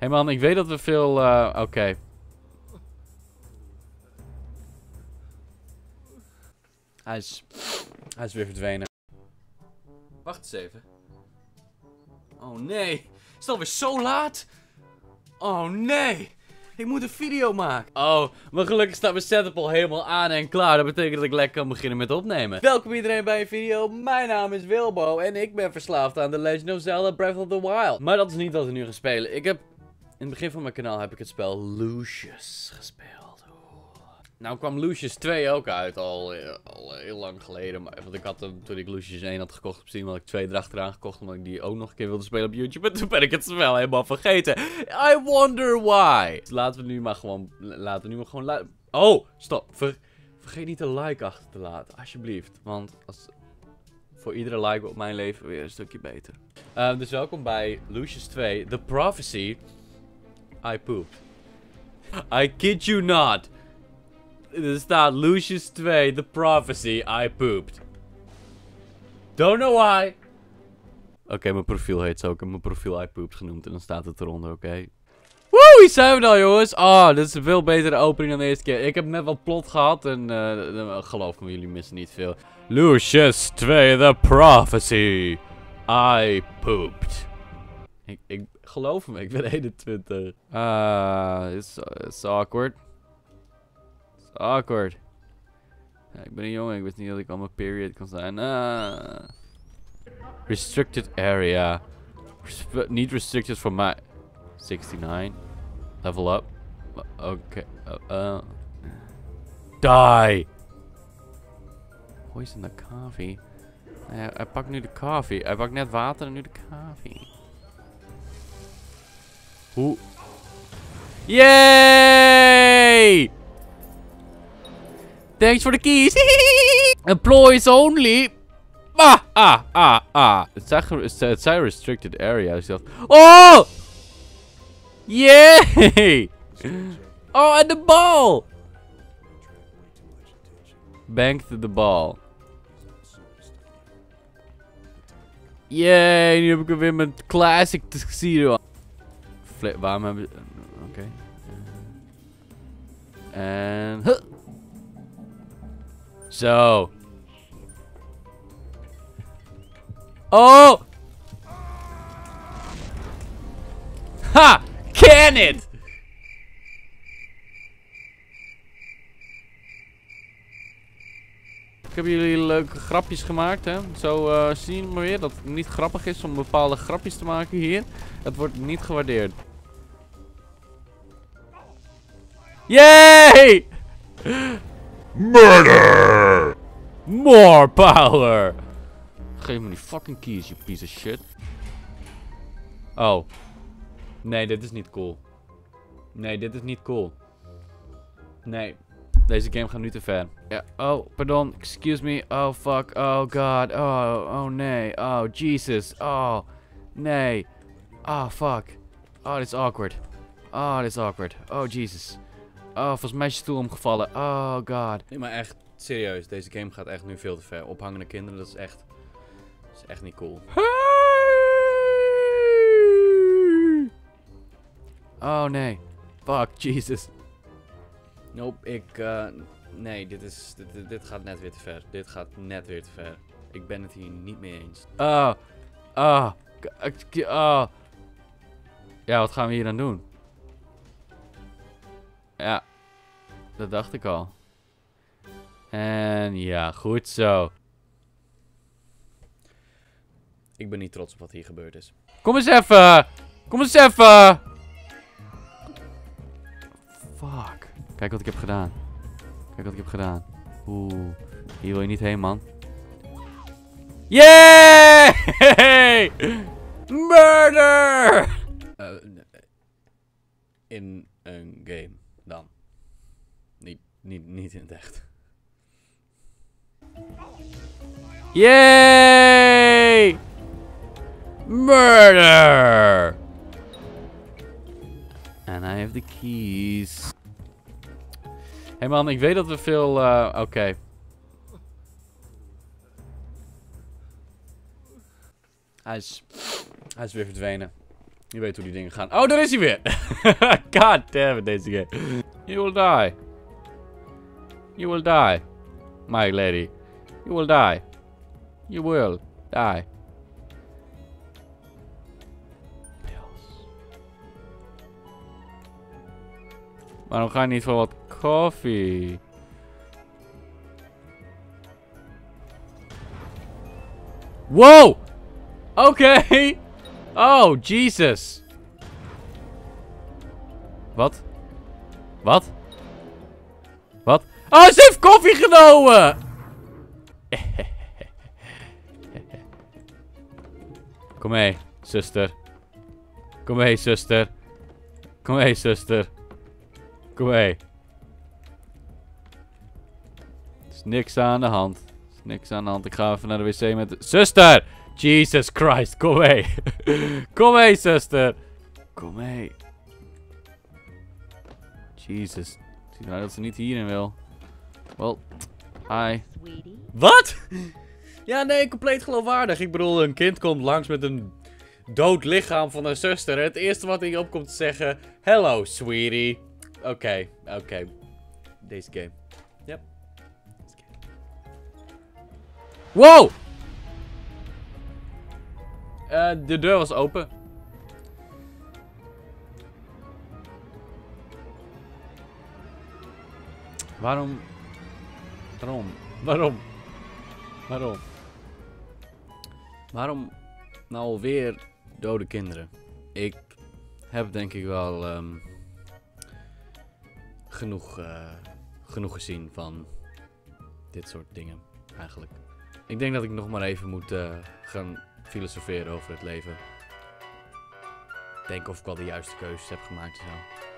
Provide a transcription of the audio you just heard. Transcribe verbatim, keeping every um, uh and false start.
Hey man, ik weet dat we veel... Uh, Oké. Okay. Hij is... Hij is weer verdwenen. Wacht eens even. Oh nee. Is het alweer zo laat? Oh nee. Ik moet een video maken. Oh, maar gelukkig staat mijn setup al helemaal aan en klaar. Dat betekent dat ik lekker kan beginnen met opnemen. Welkom iedereen bij een video. Mijn naam is Wilbo en ik ben verslaafd aan The Legend of Zelda Breath of the Wild. Maar dat is niet wat we nu gaan spelen. Ik heb... In het begin van mijn kanaal heb ik het spel Lucius gespeeld. Nou kwam Lucius twee ook uit, al, al heel lang geleden. Maar, want ik had hem, toen ik Lucius één had gekocht op Steam, had ik twee erachteraan gekocht. Omdat ik die ook nog een keer wilde spelen op YouTube. En toen ben ik het spel helemaal vergeten. I wonder why. Dus laten we nu maar gewoon... Laten we nu maar gewoon... Oh, stop. Ver, vergeet niet een like achter te laten, alsjeblieft. Want als... Voor iedere like op mijn leven weer een stukje beter. Uh, dus welkom bij Lucius twee, The Prophecy. I pooped. I kid you not. Er staat Lucius twee, The Prophecy, I pooped. Don't know why. Oké, okay, mijn profiel heet zo. Ik heb mijn profiel I pooped genoemd en dan staat het eronder, oké. Okay. Woe, hier zijn we dan, jongens. Oh, dit is een veel betere opening dan de eerste keer. Ik heb net wat plot gehad en uh, geloof me, jullie missen niet veel. Lucius twee, The Prophecy, I pooped. Ik, ik geloof me, ik ben eenentwintig. Ah, uh, it's, it's awkward. It's awkward. Ja, ik ben een jongen, ik wist niet dat ik al mijn period kon zijn. Ah. Restricted area. Resp niet restricted for my... sixty-nine. Level up. Oké. Okay. Uh, uh. Die! Poison the coffee. Hij, hij pakt nu de koffie. Hij pakt net water en nu de koffie. Hoe? Yay! Thanks for the keys. Employees only. Ah, ah, ah, ah. Het zijn, het zijn restricted areas. Oh! Yay! Oh, en de bal! Banked the ball. Yay, nu heb ik weer mijn classic tuxedo. Waarom hebben we... Oké. Okay. En... Huh. Zo. Oh! Ha! Can it! Ik heb jullie leuke grapjes gemaakt, hè. Zo uh, zien we weer dat het niet grappig is om bepaalde grapjes te maken hier. Het wordt niet gewaardeerd. Yay! Murder! More power! Geef me die fucking keys, you piece of shit. Oh. Nee, dit is niet cool. Nee, dit is niet cool. Nee. Deze game gaat nu te ver. Ja, oh, pardon. Excuse me. Oh, fuck. Oh, god. Oh, oh, nee. Oh, Jesus. Oh, nee. Oh, fuck. Oh, dit is awkward. Oh, dit is awkward. Oh, Jesus. Oh, volgens mij is je stoel omgevallen. Oh, god. Nee, maar echt, serieus. Deze game gaat echt nu veel te ver. Ophangende kinderen, dat is echt... Dat is echt niet cool. Oh, nee. Fuck, Jesus. Nope, ik... Uh, nee, dit is... Dit, dit, dit gaat net weer te ver. Dit gaat net weer te ver. Ik ben het hier niet mee eens. Oh. Oh. Oh. Ja, wat gaan we hier dan doen? Ja. Dat dacht ik al. En ja, goed zo. Ik ben niet trots op wat hier gebeurd is. Kom eens even! Kom eens even! Fuck. Kijk wat ik heb gedaan. Kijk wat ik heb gedaan. Oeh. Hier wil je niet heen, man. Yay! Murder! Uh, in een game dan. Niet, niet, niet in het echt. Yay! Murder! And I have the keys. Hey man, ik weet dat we veel... Uh, Oké. Okay. Hij is... Hij is weer verdwenen. Je weet hoe die dingen gaan. Oh, daar is hij weer! God damn it, deze game. You will die. You will die. My lady. You will die. You will die. Pils. Waarom ga je niet voor wat koffie? Wow! Oké! Okay. Oh, Jesus. Wat? Wat? Wat? Oh, ze heeft koffie genomen! Kom mee, zuster. Kom mee, zuster. Kom mee, zuster. Kom mee. Er is niks aan de hand. Er is niks aan de hand. Ik ga even naar de wc met de... Zuster! Jesus Christ, kom mee. Kom mee, zuster. Kom mee. Jesus. Zie nou dat ze niet hierin wil. Wel, hi. Wat? Ja, nee, compleet geloofwaardig. Ik bedoel, een kind komt langs met een dood lichaam van een zuster. Het eerste wat hij opkomt te zeggen... Hello, sweetie. Oké, okay, oké. Okay. Deze game. Yep. Deze game. Wow! Uh, de deur was open. Waarom? Waarom? Waarom? Waarom? Waarom nou alweer dode kinderen? Ik heb denk ik wel um, genoeg, uh, genoeg gezien van dit soort dingen, eigenlijk. Ik denk dat ik nog maar even moet uh, gaan filosoferen over het leven. Denk of ik wel de juiste keuzes heb gemaakt en zo.